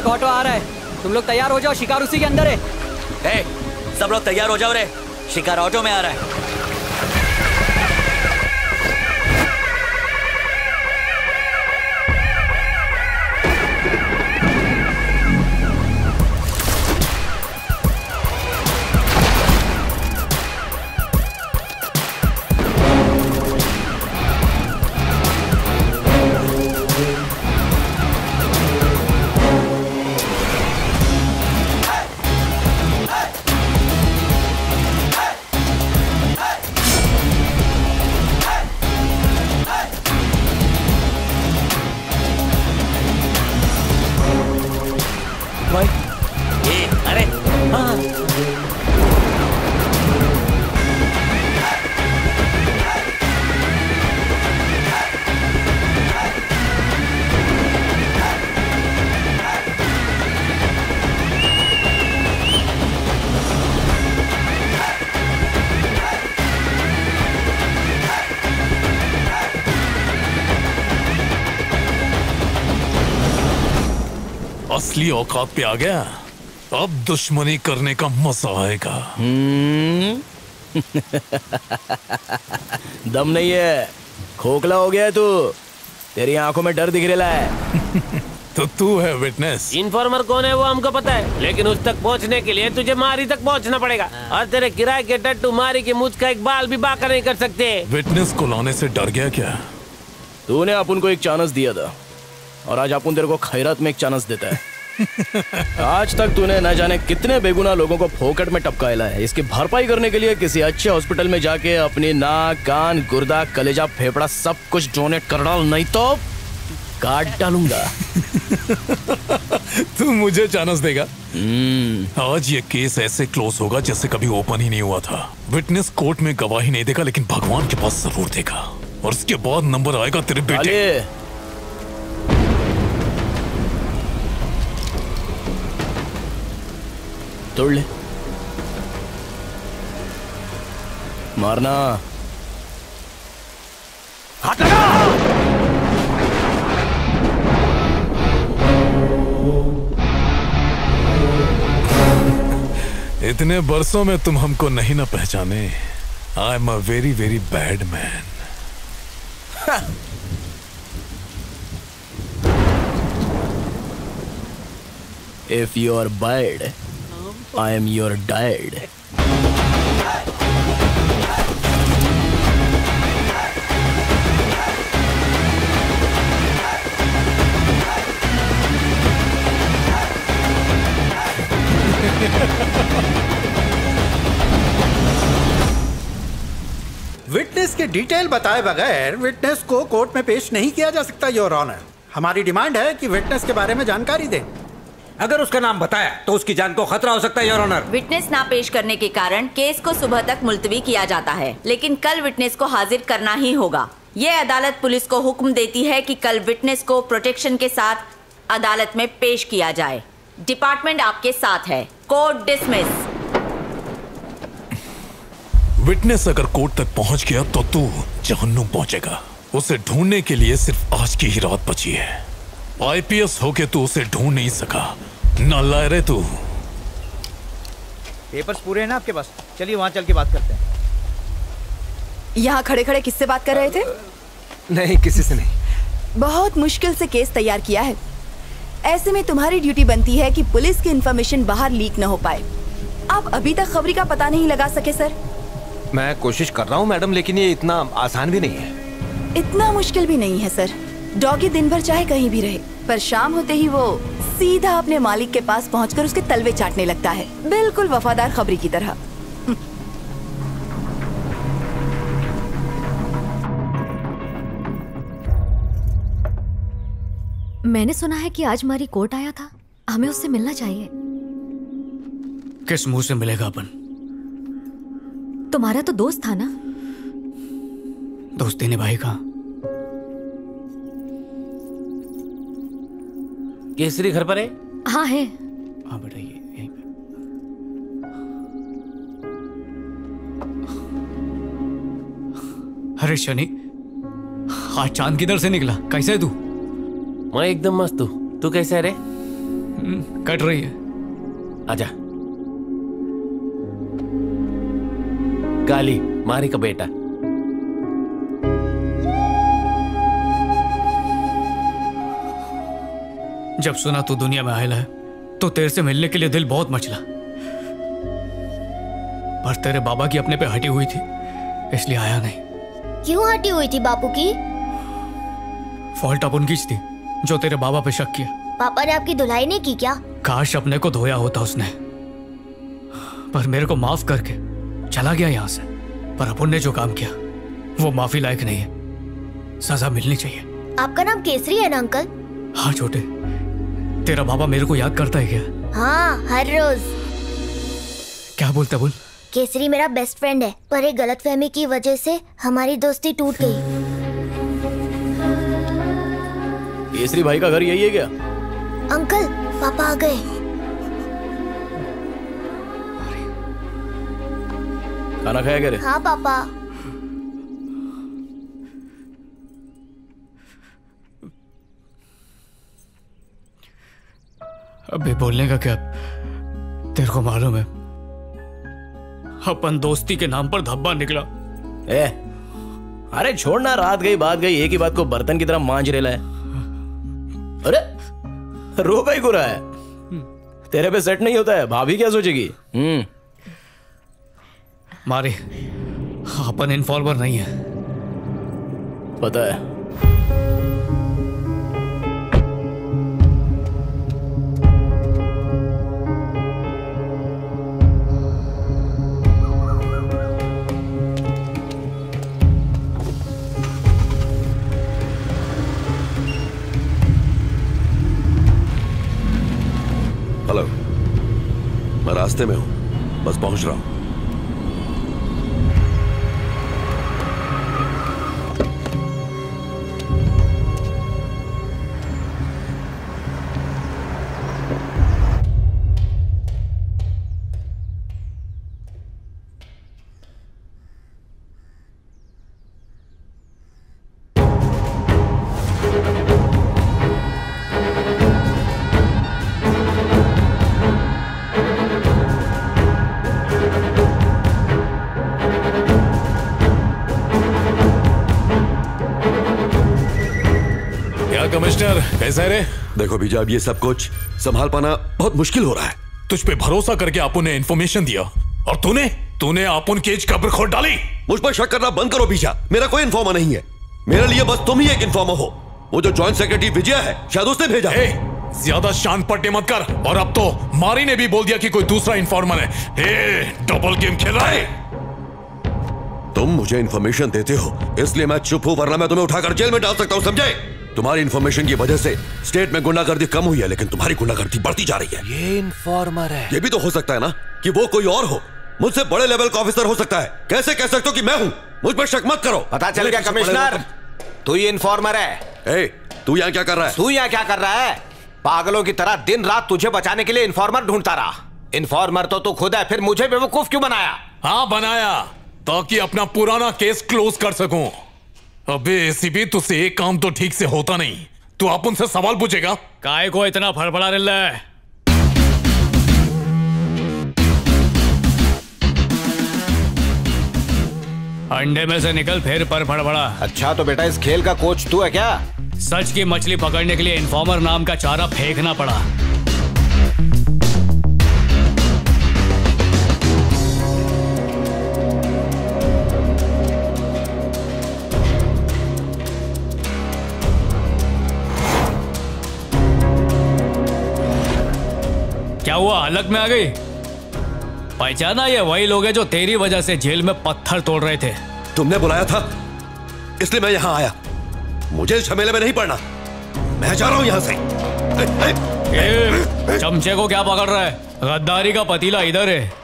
एक ऑटो आ रहा है, तुम लोग तैयार हो जाओ, शिकार उसी के अंदर है। सब लोग तैयार हो जाओ रे, शिकार ऑटो में आ रहा है। असली औकात पे आ गया, अब दुश्मनी करने का मजा आएगा। दम नहीं है, खोखला हो गया है तू, तेरी आंखों में डर दिख रहा है। तो तू है विटनेस। इन्फॉर्मर कौन है वो हमको पता है, लेकिन उस तक पहुंचने के लिए तुझे मारी तक पहुंचना पड़ेगा, और तेरे किराए के टट्टू मारी के मुझ का एक बाल भी बाका नहीं कर सकते। विटनेस को लाने से डर गया क्या? तूने अपन को एक चांस दिया था, और आज अपन तेरे को खैरात में एक चांस देता है। आज तक तूने न जाने कितने बेगुनाह लोगों को फोकट में टपकाया है। इसकी भरपाई करने के लिए किसी अच्छे हॉस्पिटल में जाके अपनी नाक, कान, गुर्दा, कलेजा, फेफड़ा सब कुछ डोनेट कर डाल, नहीं तो काट डालूंगा। तू मुझे चांस देगा? आज ये केस ऐसे क्लोज होगा जैसे कभी ओपन ही नहीं हुआ था। विटनेस कोर्ट में गवाही नहीं देगा, लेकिन भगवान के पास जरूर देगा, और उसके बाद नंबर आएगा तेरे बेटे। तोड़ ले, मारना। हाथ लगा। इतने बरसों में तुम हमको नहीं ना पहचाने। I am a very very bad man. If you are bad, I am your dad. Witness के डिटेल बताए बगैर विटनेस को कोर्ट में पेश नहीं किया जा सकता योर ऑनर। हमारी डिमांड है कि विटनेस के बारे में जानकारी दें। अगर उसका नाम बताया तो उसकी जान को खतरा हो सकता है योर ऑनर। विटनेस ना पेश करने के कारण केस को सुबह तक मुलतवी किया जाता है, लेकिन कल विटनेस को हाजिर करना ही होगा। ये अदालत पुलिस को हुक्म देती है कि कल विटनेस को प्रोटेक्शन के साथ अदालत में पेश किया जाए। डिपार्टमेंट आपके साथ है। Court dismiss. विटनेस अगर कोर्ट तक पहुंच गया तो तू जहन्नुम पहुंचेगा। उसे ढूंढने के लिए सिर्फ आज की ही रात बची है। आईपीएस होके तू उसे ढूंढ नहीं सका, नालायक रे तू। पेपर्स पूरे हैं ना आपके पास? चलिए वहां चल के बात करते हैं। यहाँ खड़े खड़े किससे बात कर रहे थे? नहीं, किसी से नहीं। बहुत मुश्किल से केस तैयार किया है। ऐसे में तुम्हारी ड्यूटी बनती है कि पुलिस की इंफॉर्मेशन बाहर लीक न हो पाए। आप अभी तक खबरी का पता नहीं लगा सके सर? मैं कोशिश कर रहा हूँ मैडम, लेकिन ये इतना आसान भी नहीं है। इतना मुश्किल भी नहीं है सर। डॉगी दिन भर चाहे कहीं भी रहे, पर शाम होते ही वो सीधा अपने मालिक के पास पहुंचकर उसके तलवे चाटने लगता है, बिल्कुल वफादार खबरी की तरह। मैंने सुना है कि आज मारी कोर्ट आया था, हमें उससे मिलना चाहिए। किस मुंह से मिलेगा अपन? तुम्हारा तो दोस्त था ना? दोस्ती निभाएगा। केसरी घर पर है? हाँ है। हाँ बेटा, ये यहीं पे। अरे शनि, आज चांद किधर से निकला? कैसे है तू? मैं एकदम मस्त हूँ। तू कैसे है रे? कट रही है। आजा। काली, मारी का बेटा। जब सुना तू दुनिया में आयल है तो तेरे से मिलने के लिए दिल बहुत मचला, पर तेरे बाबा की अपने पे हटी हुई थी इसलिए आया नहीं। क्यों हटी हुई थी बापू की? फॉल्ट अपन की थी जो तेरे बाबा पे शक किया। पापा ने आपकी धुलाई नहीं की क्या? काश अपने को धोया होता उसने, पर मेरे को माफ करके चला गया यहाँ से। पर अपन ने जो काम किया वो माफी लायक नहीं है, सजा मिलनी चाहिए। आपका नाम केसरी है ना अंकल? हाँ छोटे, तेरा बाबा मेरे को याद करता है क्या? हाँ, हर रोज। क्या बोलता बोल? केसरी मेरा बेस्ट फ्रेंड है, पर एक गलतफहमी की वजह से हमारी दोस्ती टूट गई। केसरी भाई का घर यही है क्या? अंकल, पापा आ गए। खाना खाया क्या रे? हाँ पापा। अबे बोलने का क्या, तेरे को मालूम है अपन दोस्ती के नाम पर धब्बा निकला। अरे छोड़ना, रात गई बात गई, एक ही बात को बर्तन की तरह मांझ रेला है। अरे रो का ही गुरा है, तेरे पे सेट नहीं होता है, भाभी क्या सोचेगी? मारे अपन इन्फॉर्मर नहीं है, पता है। हेलो, मैं रास्ते में हूं, बस पहुंच रहा हूं। कमिश्नर कैसा है रे? देखो बीजा, अब ये सब कुछ संभाल पाना बहुत मुश्किल हो रहा है। तुझ पे भरोसा करके अपुन ने इन्फॉर्मेशन दिया और तूने अपुन की कब्र खोद डाली। मुझ पर शक करना बंद करो बीजा, मेरा कोई इन्फॉर्मर नहीं है। मेरे लिए बस तुम ही एक इन्फॉर्मर हो। वो जो जॉइंट सेक्रेटरी विजय है, शायद उसने भेजा। ज्यादा शान पट्टे मत कर। और अब तो मारी ने भी बोल दिया कि कोई दूसरा इन्फॉर्मर है। डबल गेम खेल रहा है। तुम मुझे इन्फॉर्मेशन देते हो इसलिए मैं चुप हूं, वरना मैं तुम्हें उठाकर जेल में डाल सकता हूं, समझे? तुम्हारी इन्फॉर्मेशन की वजह से स्टेट में गुंडागर्दी कम हुई है, लेकिन तुम्हारी गुंडागर्दी बढ़ती जा रही है। ये इन्फॉर्मर है। ये भी तो हो सकता है ना कि वो कोई और हो, मुझसे बड़े लेवल का ऑफिसर हो सकता है। कैसे कह सकते हो कि मैं हूं? मुझ पर शक मत करो। पता चल गया कमिश्नर, तू ही इन्फॉर्मर है। तू यहाँ क्या कर रहा है? तू यहाँ क्या कर रहा है? पागलों की तरह दिन रात तुझे बचाने के लिए इन्फॉर्मर ढूंढता रहा। इन्फॉर्मर तो तू खुद है, फिर मुझे बेवकूफ क्यों बनाया? हाँ बनाया, ताकि अपना पुराना केस क्लोज कर सकूं। अबे एसीपी, तुझसे एक काम तो ठीक से होता नहीं। तू अपन से सवाल पूछेगा। काय को इतना फड़फड़ा रहा है? अंडे में से निकल फिर पर फड़फड़ा। अच्छा तो बेटा इस खेल का कोच तू है क्या? सच की मछली पकड़ने के लिए इन्फॉर्मर नाम का चारा फेंकना पड़ा। क्या हुआ, अलग में आ गई? पहचाना? ये वही लोग हैं जो तेरी वजह से जेल में पत्थर तोड़ रहे थे। तुमने बुलाया था इसलिए मैं यहाँ आया। मुझे झमेले में नहीं पड़ना, मैं जा रहा हूँ यहाँ से। चमचे को क्या पकड़ रहा है? गद्दारी का पतीला इधर है।